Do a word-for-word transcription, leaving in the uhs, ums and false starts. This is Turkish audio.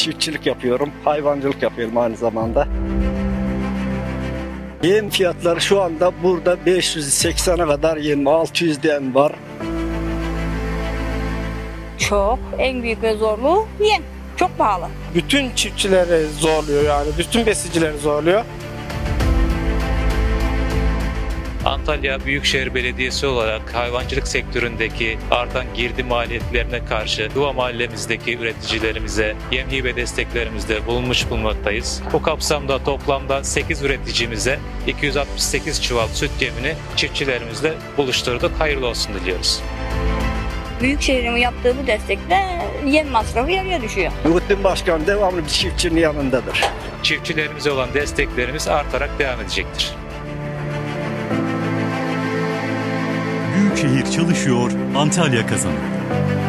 çiftçilik yapıyorum, hayvancılık yapıyorum aynı zamanda. Yem fiyatları şu anda burada beş yüz seksene kadar yem, altı yüzden var. Çok, en büyük ve zorluğu yem. Çok pahalı. Bütün çiftçileri zorluyor yani, bütün besicileri zorluyor. Antalya Büyükşehir Belediyesi olarak hayvancılık sektöründeki artan girdi maliyetlerine karşı Duva mahallemizdeki üreticilerimize yem hibe desteklerimizde bulunmuş bulunmaktayız. Bu kapsamda toplamda sekiz üreticimize iki yüz altmış sekiz çuval süt yemini çiftçilerimizle buluşturduk. Hayırlı olsun diliyoruz. Büyükşehir'in yaptığı bu destekle yem masrafı yarıya düşüyor. Muhittin Başkan devamlı bir çiftçinin yanındadır. Çiftçilerimize olan desteklerimiz artarak devam edecektir. Büyükşehir çalışıyor, Antalya kazanıyor.